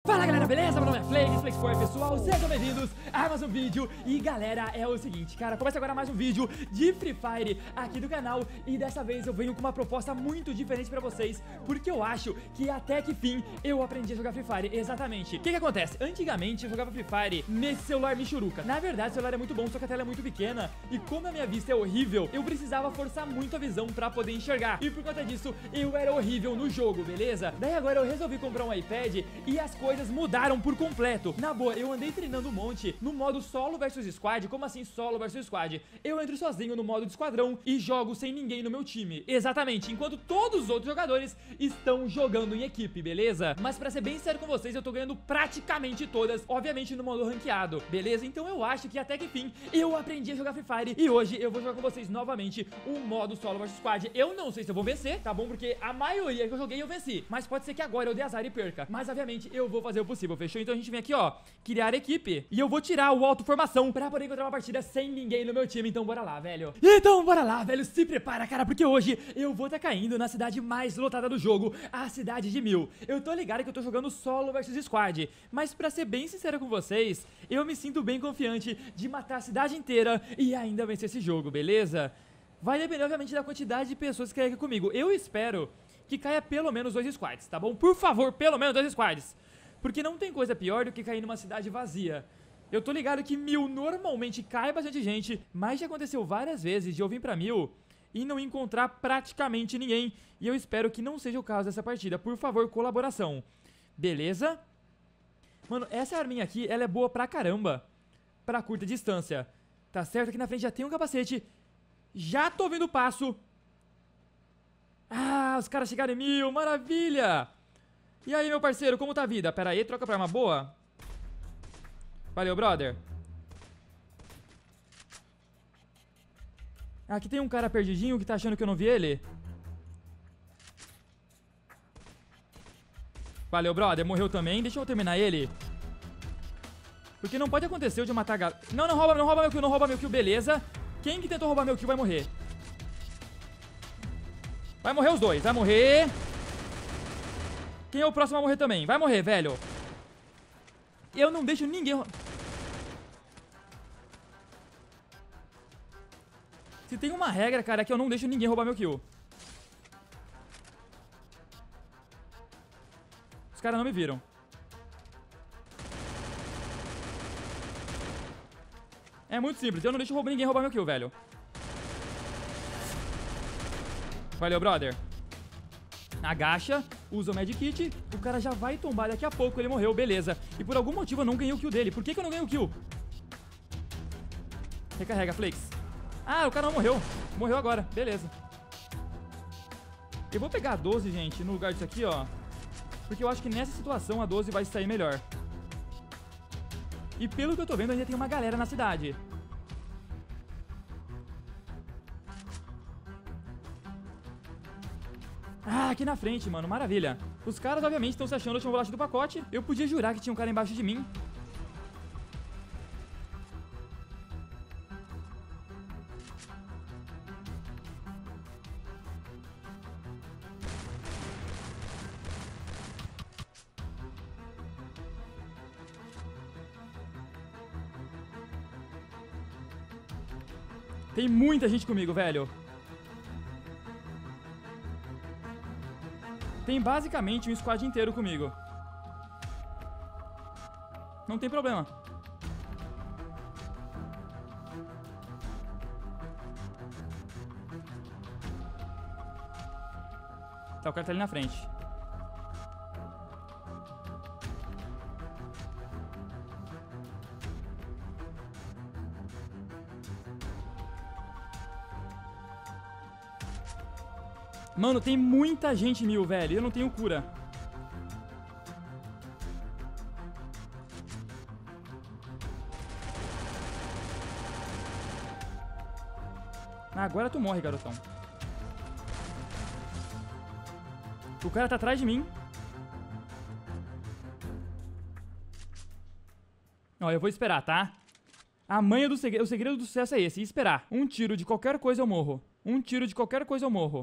Fala galera, beleza? Meu nome é Flex4 pessoal, sejam bem-vindos a mais um vídeo. E galera, é o seguinte, cara, começa agora mais um vídeo de Free Fire aqui do canal. E dessa vez eu venho com uma proposta muito diferente pra vocês, porque eu acho que até que fim eu aprendi a jogar Free Fire. Exatamente. O que acontece? Antigamente eu jogava Free Fire nesse celular michuruca. Na verdade o celular é muito bom, só que a tela é muito pequena. E como a minha vista é horrível, eu precisava forçar muito a visão pra poder enxergar. E por conta disso eu era horrível no jogo, beleza? Daí agora eu resolvi comprar um iPad e as coisas mudaram por completo. Na boa, eu andei treinando um monte no modo solo versus squad. Como assim solo versus squad? Eu entro sozinho no modo de esquadrão e jogo sem ninguém no meu time. Exatamente, enquanto todos os outros jogadores estão jogando em equipe, beleza? Mas pra ser bem sério com vocês, eu tô ganhando praticamente todas, obviamente no modo ranqueado, beleza? Então eu acho que até que fim eu aprendi a jogar Free Fire e hoje eu vou jogar com vocês novamente um modo solo versus squad. Eu não sei se eu vou vencer, tá bom? Porque a maioria que eu joguei eu venci, mas pode ser que agora eu dê azar e perca. Mas obviamente eu vou fazer o possível, fechou? Então a gente vem aqui, ó, criar equipe. E eu vou tirar o auto-formação pra poder encontrar uma partida sem ninguém no meu time. Então bora lá, velho. Então bora lá, velho. Se prepara, cara, porque hoje eu vou tá caindo na cidade mais lotada do jogo, a cidade de 1000. Eu tô ligado que eu tô jogando solo versus squad, mas pra ser bem sincero com vocês, eu me sinto bem confiante de matar a cidade inteira e ainda vencer esse jogo, beleza? Vai depender, obviamente, da quantidade de pessoas que caem aqui comigo. Eu espero que caia pelo menos 2 squads, tá bom? Por favor, pelo menos 2 squads. Porque não tem coisa pior do que cair numa cidade vazia. Eu tô ligado que 1000 normalmente cai bastante gente, mas já aconteceu várias vezes de eu vir pra 1000 e não encontrar praticamente ninguém. E eu espero que não seja o caso dessa partida. Por favor, colaboração. Beleza? Mano, essa arminha aqui, ela é boa pra caramba pra curta distância. Tá certo? Aqui na frente já tem um capacete. Já tô vendo o passo. Ah, os caras chegaram em 1000, maravilha! E aí, meu parceiro, como tá a vida? Pera aí, troca pra arma boa. Valeu, brother. Aqui tem um cara perdidinho que tá achando que eu não vi ele. Valeu, brother, morreu também. Deixa eu terminar ele. Porque não pode acontecer de eu matar a galera. Não, não rouba meu kill, não rouba meu kill, beleza. Quem que tentou roubar meu kill vai morrer. Vai morrer os dois, vai morrer. Quem é o próximo a morrer também? Vai morrer, velho. Eu não deixo ninguém... Se tem uma regra, cara, é que eu não deixo ninguém roubar meu kill. Os caras não me viram. É muito simples, eu não deixo ninguém roubar meu kill, velho. Valeu, brother. Agacha, usa o medkit, o cara já vai tombar daqui a pouco, ele morreu, beleza. E por algum motivo eu não ganhei o kill dele. Por que eu não ganhei o kill? Recarrega, Flex. Ah, o cara não morreu. Morreu agora, beleza. Eu vou pegar a 12, gente, no lugar disso aqui, ó. Porque eu acho que nessa situação a 12 vai sair melhor. E pelo que eu tô vendo, ainda tem uma galera na cidade. Ah, aqui na frente, mano, maravilha. Os caras, obviamente, estão se achando o último bolacha do pacote. Eu podia jurar que tinha um cara embaixo de mim. Tem muita gente comigo, velho. Tem basicamente um squad inteiro comigo. Não tem problema. Tá, o cara tá ali na frente. Mano, tem muita gente 1000, velho. Eu não tenho cura. Ah, agora tu morre, garotão. O cara tá atrás de mim. Ó, eu vou esperar, tá? A manha do segredo, o segredo do sucesso é esse, esperar. Um tiro de qualquer coisa eu morro. Um tiro de qualquer coisa eu morro.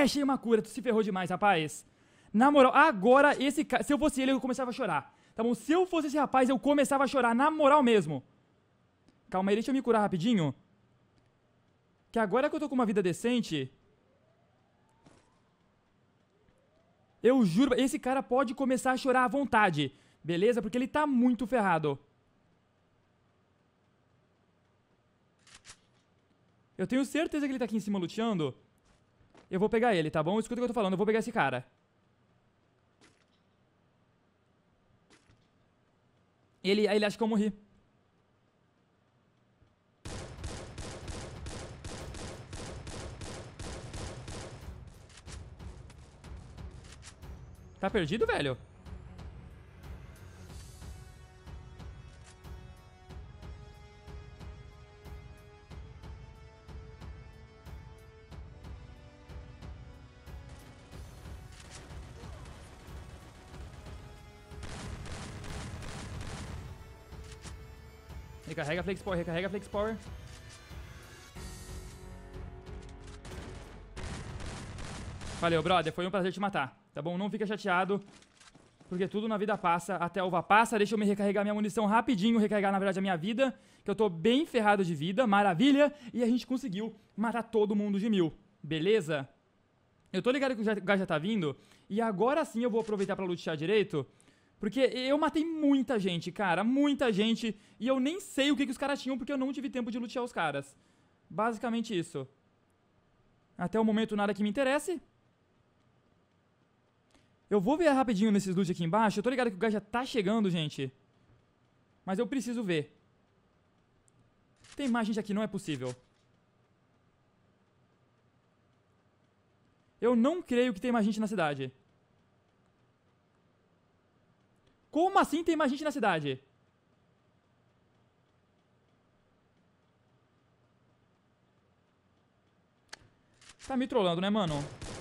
flash e uma cura. Tu se ferrou demais, rapaz. Na moral, agora esse cara... Se eu fosse ele, eu começava a chorar. Tá bom? Se eu fosse esse rapaz, eu começava a chorar. Na moral mesmo. Calma aí, deixa eu me curar rapidinho. Que agora que eu tô com uma vida decente... Eu juro, esse cara pode começar a chorar à vontade. Beleza? Porque ele tá muito ferrado. Eu tenho certeza que ele tá aqui em cima luteando. Eu vou pegar ele, tá bom? Escuta o que eu tô falando, eu vou pegar esse cara. Ele acha que eu morri. Tá perdido, velho? Recarrega Flex Power, recarrega Flex Power. Valeu, brother, foi um prazer te matar. Tá bom? Não fica chateado, porque tudo na vida passa, até a uva passa. Deixa eu me recarregar minha munição rapidinho, recarregar, na verdade, a minha vida, que eu tô bem ferrado de vida, maravilha. E a gente conseguiu matar todo mundo de 1000, beleza? Eu tô ligado que o gás já tá vindo, e agora sim eu vou aproveitar pra lutear direito, porque eu matei muita gente, cara, muita gente, e eu nem sei o que os caras tinham, porque eu não tive tempo de lutear os caras. Basicamente isso. Até o momento nada que me interesse. Eu vou ver rapidinho nesses loot aqui embaixo. Eu tô ligado que o gás já tá chegando, gente. Mas eu preciso ver. Tem mais gente aqui, não é possível. Eu não creio que tem mais gente na cidade. Como assim tem mais gente na cidade? Tá me trollando, né, mano?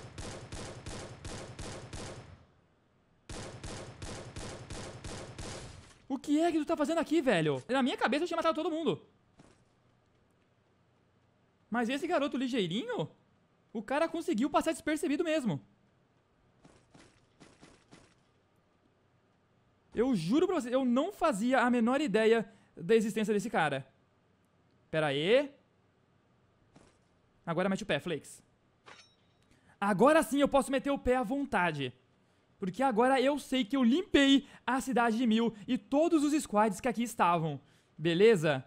O que é que tu tá fazendo aqui, velho? Na minha cabeça eu tinha matado todo mundo. Mas esse garoto ligeirinho, o cara conseguiu passar despercebido mesmo. Eu juro pra vocês, eu não fazia a menor ideia da existência desse cara. Pera aí. Agora mete o pé, Flakes. Agora sim eu posso meter o pé à vontade. Porque agora eu sei que eu limpei a cidade de 1000 e todos os squads que aqui estavam. Beleza?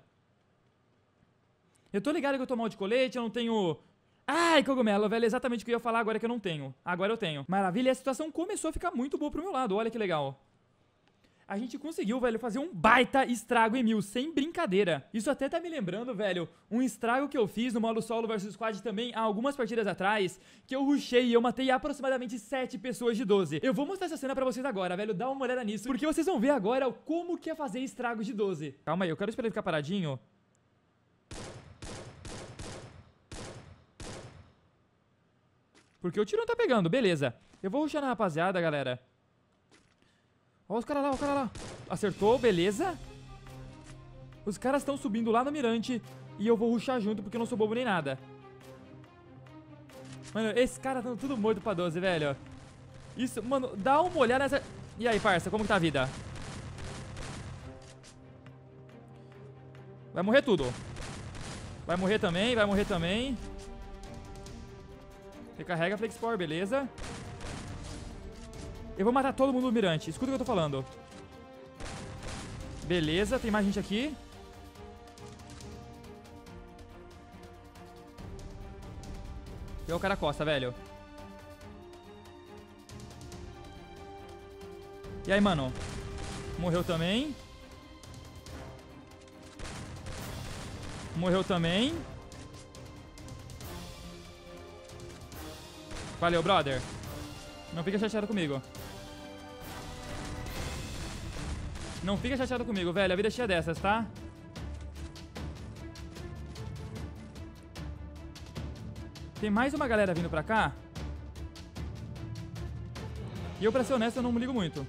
Eu tô ligado que eu tô mal de colete, eu não tenho... Ai, cogumelo, velho, exatamente o que eu ia falar agora que eu não tenho. Agora eu tenho. Maravilha, e a situação começou a ficar muito boa pro meu lado, olha que legal. A gente conseguiu, velho, fazer um baita estrago em 1000, sem brincadeira. Isso até tá me lembrando, velho, um estrago que eu fiz no modo solo versus squad também há algumas partidas atrás, que eu rushei e eu matei aproximadamente 7 pessoas de 12. Eu vou mostrar essa cena pra vocês agora, velho, dá uma olhada nisso, porque vocês vão ver agora como que é fazer estrago de 12. Calma aí, eu quero esperar ele ficar paradinho. Porque o tiro não tá pegando, beleza. Eu vou rushar na rapaziada, galera. Ó os caras lá, o cara lá. Acertou, beleza. Os caras estão subindo lá no mirante e eu vou rushar junto porque eu não sou bobo nem nada. Mano, esses caras estão tudo morto pra 12, velho. Isso, mano, dá uma olhada nessa... E aí, parça, como que tá a vida? Vai morrer tudo. Vai morrer também, vai morrer também. Recarrega Flex Power, beleza. Eu vou matar todo mundo no mirante. Escuta o que eu tô falando. Beleza, tem mais gente aqui. E o cara costa, velho. E aí, mano? Morreu também. Morreu também. Valeu, brother. Não fica chateado comigo. Não fica chateado comigo, velho. A vida é cheia dessas, tá? Tem mais uma galera vindo pra cá. E eu, pra ser honesto, eu não me ligo muito.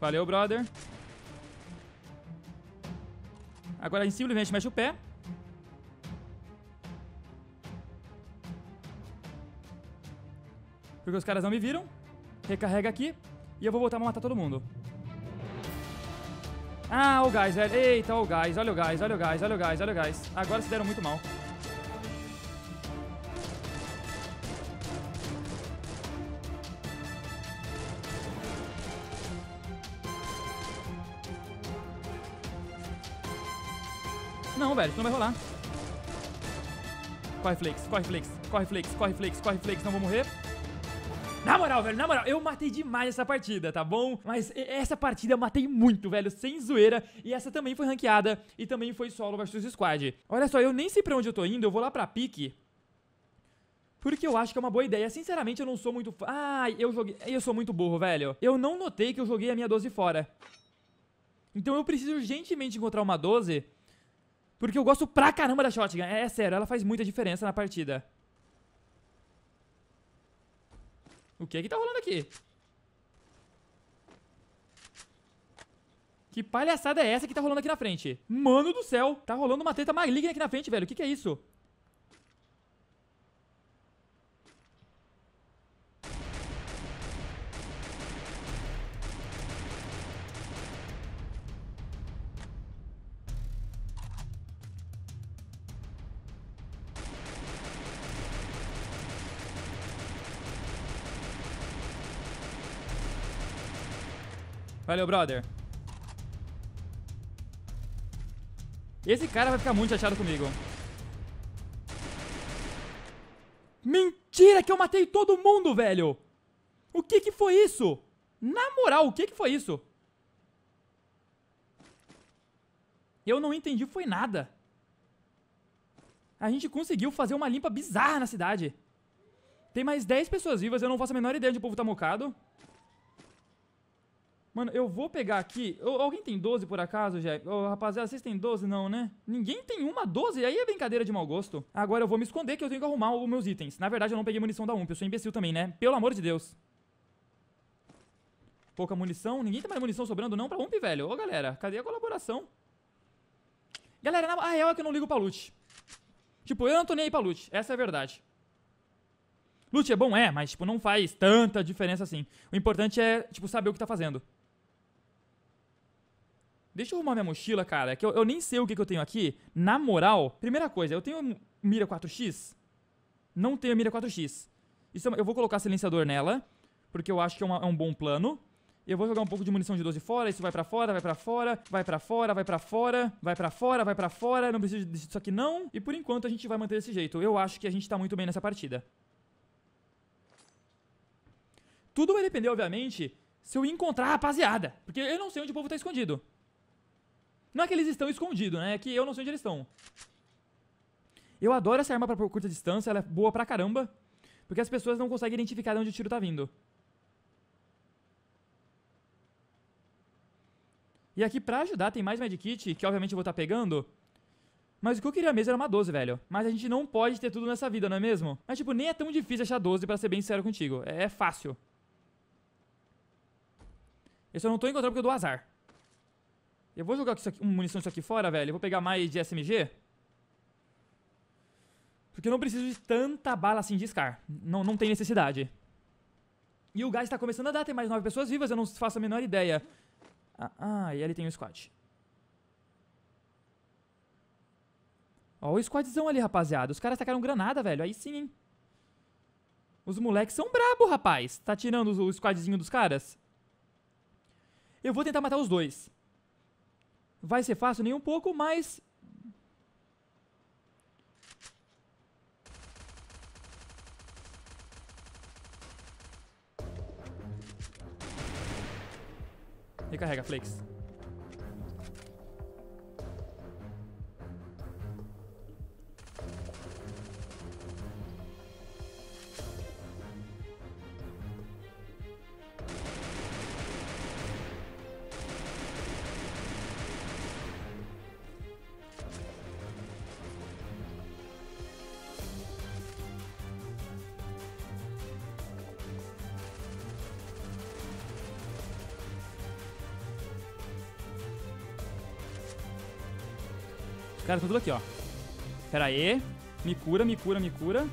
Valeu, brother. Agora a gente simplesmente mexe o pé. Porque os caras não me viram. Recarrega aqui. E eu vou voltar pra matar todo mundo. Ah, o gás, velho. Eita, o gás. Olha o gás, olha o gás, olha o gás, olha o gás. Agora se deram muito mal. Não, velho, isso não vai rolar. Corre, Flakes, corre, Flakes, corre, Flakes, corre, Flakes, corre, Flakes, não vou morrer. Na moral, velho, na moral, eu matei demais essa partida, tá bom? Mas essa partida eu matei muito, velho, sem zoeira. E essa também foi ranqueada e também foi solo versus squad. Olha só, eu nem sei pra onde eu tô indo, eu vou lá pra pique. Porque eu acho que é uma boa ideia. Sinceramente, eu não sou muito... Ai, eu sou muito burro, velho. Eu não notei que eu joguei a minha 12 fora. Então eu preciso urgentemente encontrar uma 12... Porque eu gosto pra caramba da shotgun. É sério, ela faz muita diferença na partida. O que tá rolando aqui? Que palhaçada é essa que tá rolando aqui na frente? Mano do céu, tá rolando uma treta maligna aqui na frente, velho. O que é isso? Valeu, brother. Esse cara vai ficar muito chateado comigo. Mentira que eu matei todo mundo, velho. O que foi isso? Na moral, o que foi isso? Eu não entendi, foi nada. A gente conseguiu fazer uma limpa bizarra na cidade. Tem mais 10 pessoas vivas, eu não faço a menor ideia de onde o povo tá mocado. Mano, eu vou pegar aqui... Alguém tem 12 por acaso, Jack? Rapaziada, vocês têm 12 não, né? Ninguém tem uma 12? Aí é brincadeira de mau gosto. Agora eu vou me esconder que eu tenho que arrumar os meus itens. Na verdade, eu não peguei munição da UMP. Eu sou imbecil também, né? Pelo amor de Deus. Pouca munição. Ninguém tem mais munição sobrando não pra UMP, velho. Ô, galera, cadê a colaboração? Galera, a real é que eu não ligo pra loot. Tipo, eu não tô nem aí pra loot. Essa é a verdade. Loot é bom? É, mas, tipo, não faz tanta diferença assim. O importante é, tipo, saber o que tá fazendo. Deixa eu arrumar minha mochila, cara, que eu nem sei o que eu tenho aqui. Na moral, primeira coisa, eu tenho mira 4x? Não tenho mira 4x. Eu vou colocar silenciador nela, porque eu acho que é um bom plano. Eu vou jogar um pouco de munição de 12 fora, isso vai pra fora, vai pra fora, vai pra fora, vai pra fora, vai pra fora, vai pra fora, não preciso disso aqui não. E por enquanto a gente vai manter desse jeito. Eu acho que a gente tá muito bem nessa partida. Tudo vai depender, obviamente, se eu encontrar a rapaziada, porque eu não sei onde o povo tá escondido. Não é que eles estão escondidos, né? É que eu não sei onde eles estão. Eu adoro essa arma pra curta distância, ela é boa pra caramba. Porque as pessoas não conseguem identificar de onde o tiro tá vindo. E aqui pra ajudar tem mais medkit, que obviamente eu vou estar pegando. Mas o que eu queria mesmo era uma 12, velho. Mas a gente não pode ter tudo nessa vida, não é mesmo? Mas tipo, nem é tão difícil achar 12 pra ser bem sincero contigo. É fácil. Eu só não tô encontrando porque eu dou azar. Eu vou jogar munição disso aqui fora, velho. Eu vou pegar mais de SMG. Porque eu não preciso de tanta bala assim de Scar. Não tem necessidade. E o gás tá começando a dar. Tem mais 9 pessoas vivas. Eu não faço a menor ideia. E ali tem o squad. Ó o squadzão ali, rapaziada. Os caras tacaram granada, velho. Aí sim, hein. Os moleques são brabo, rapaz. Tá tirando o squadzinho dos caras. Eu vou tentar matar os dois. Vai ser fácil nem um pouco, mas... Recarrega, Flakes. Os caras estão tudo aqui, ó. Pera aí. Me cura, me cura, me cura.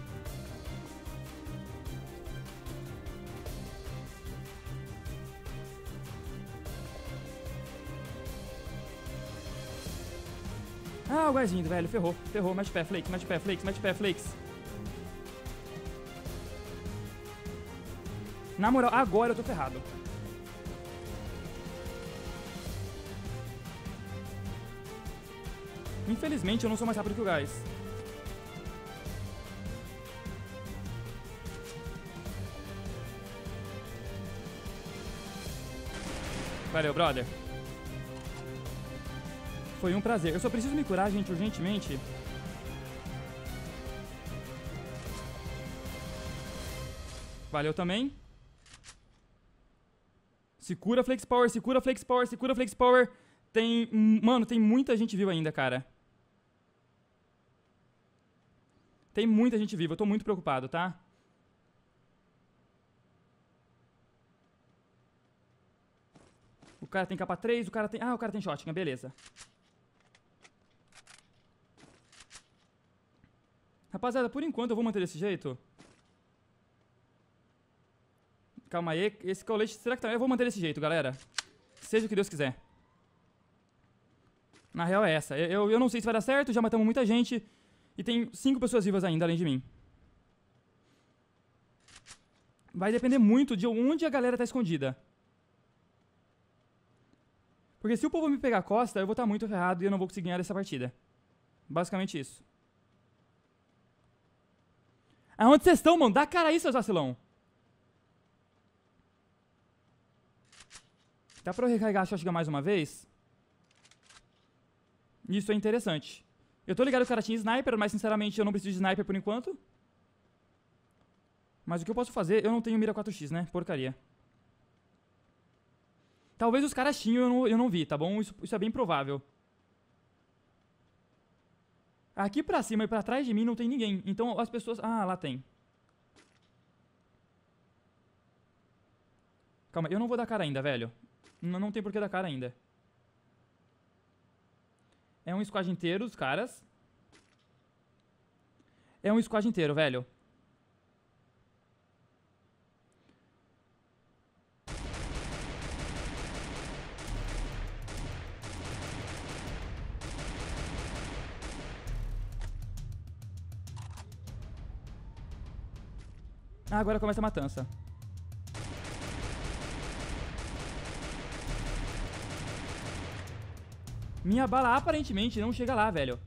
Ah, o guyzinho, velho. Ferrou, ferrou. Mete pé, Flakes, mete pé, Flakes, mete pé, Flakes. Na moral, agora eu tô ferrado. Infelizmente, eu não sou mais rápido que o Guys. Valeu, brother. Foi um prazer. Eu só preciso me curar, gente, urgentemente. Valeu também. Se cura, Flakes Power, se cura, Flakes Power, se cura, Flakes Power. Tem... Mano, tem muita gente viva ainda, cara. Tem muita gente viva, eu tô muito preocupado, tá? O cara tem capa 3, o cara tem... Ah, o cara tem shotgun, beleza. Rapaziada, por enquanto eu vou manter desse jeito. Calma aí, esse colete, será que tá... Eu vou manter desse jeito, galera. Seja o que Deus quiser. Na real é essa. Eu não sei se vai dar certo, já matamos muita gente. E tem 5 pessoas vivas ainda, além de mim. Vai depender muito de onde a galera tá escondida. Porque se o povo me pegar a costa, eu vou estar muito ferrado e eu não vou conseguir ganhar essa partida. Basicamente isso. Aonde vocês estão, mano? Dá cara aí, seus vacilão. Dá pra eu recarregar a shotgun mais uma vez? Isso é interessante. Eu tô ligado que o cara tinha sniper, mas sinceramente eu não preciso de sniper por enquanto. Mas o que eu posso fazer? Eu não tenho mira 4x, né? Porcaria. Talvez os caras tinham, eu não vi, tá bom? Isso é bem provável. Aqui pra cima e pra trás de mim não tem ninguém. Então as pessoas... Ah, lá tem. Calma, eu não vou dar cara ainda, velho. Não tem por que dar cara ainda. É um squad inteiro, os caras. É um squad inteiro, velho. Ah, agora começa a matança. Minha bala aparentemente não chega lá, velho.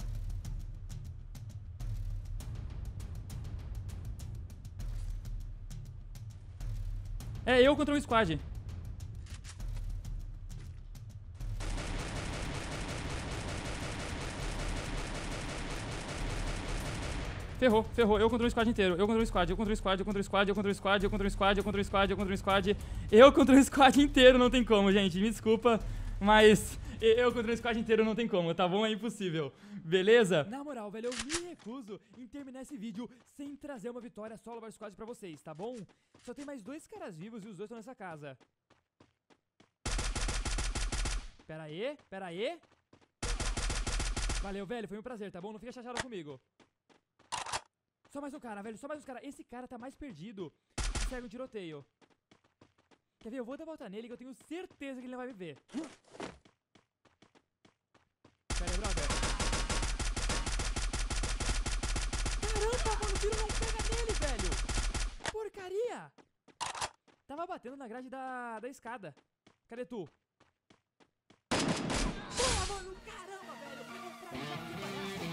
É eu contra um squad. Ferrou, ferrou. Eu contra um squad inteiro. Eu contra um squad, eu contra um squad, eu contra um squad, eu contra um squad, eu contra um squad, eu contra um squad, eu contra um squad. Eu contra um squad inteiro não tem como, gente. Me desculpa, mas eu contra um squad inteiro não tem como, tá bom? É impossível. Beleza? Na moral, velho, eu me recuso em terminar esse vídeo sem trazer uma vitória solo versus squad pra vocês, tá bom? Só tem mais 2 caras vivos e os 2 estão nessa casa. Pera aí, pera aí. Valeu, velho, foi um prazer, tá bom? Não fica chateado comigo. Só mais um cara, velho, só mais um cara. Esse cara tá mais perdido. Segue um tiroteio. Quer ver? Eu vou dar volta nele que eu tenho certeza que ele não vai viver. Pera aí, brother. Caramba, mano, o tiro não pega nele, velho. Porcaria. Tava batendo na grade da escada. Cadê tu? Boa, mano, caramba, velho. Pegou pra mim aqui, palhaço.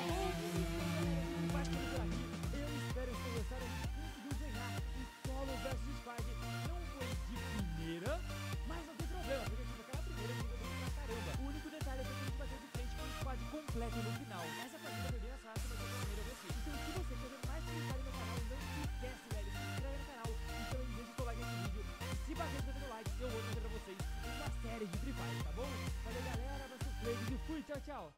Solo versus squad não foi de primeira, mas não tem problema, porque tipo, aquela primeira briga foi pra caramba. O único detalhe é que a gente bateu de frente com o squad completo no final. Essa partida foi bem mais fácil, mas eu tô maneira desse. Então se você quer ver mais Free Fire no canal, não se esquece, velho, se inscreve no canal. Então em vez de seu like nesse vídeo, se bater no like, eu vou trazer pra vocês uma série de Free Fire, tá bom? Valeu galera, nossos players e fui, tchau, tchau.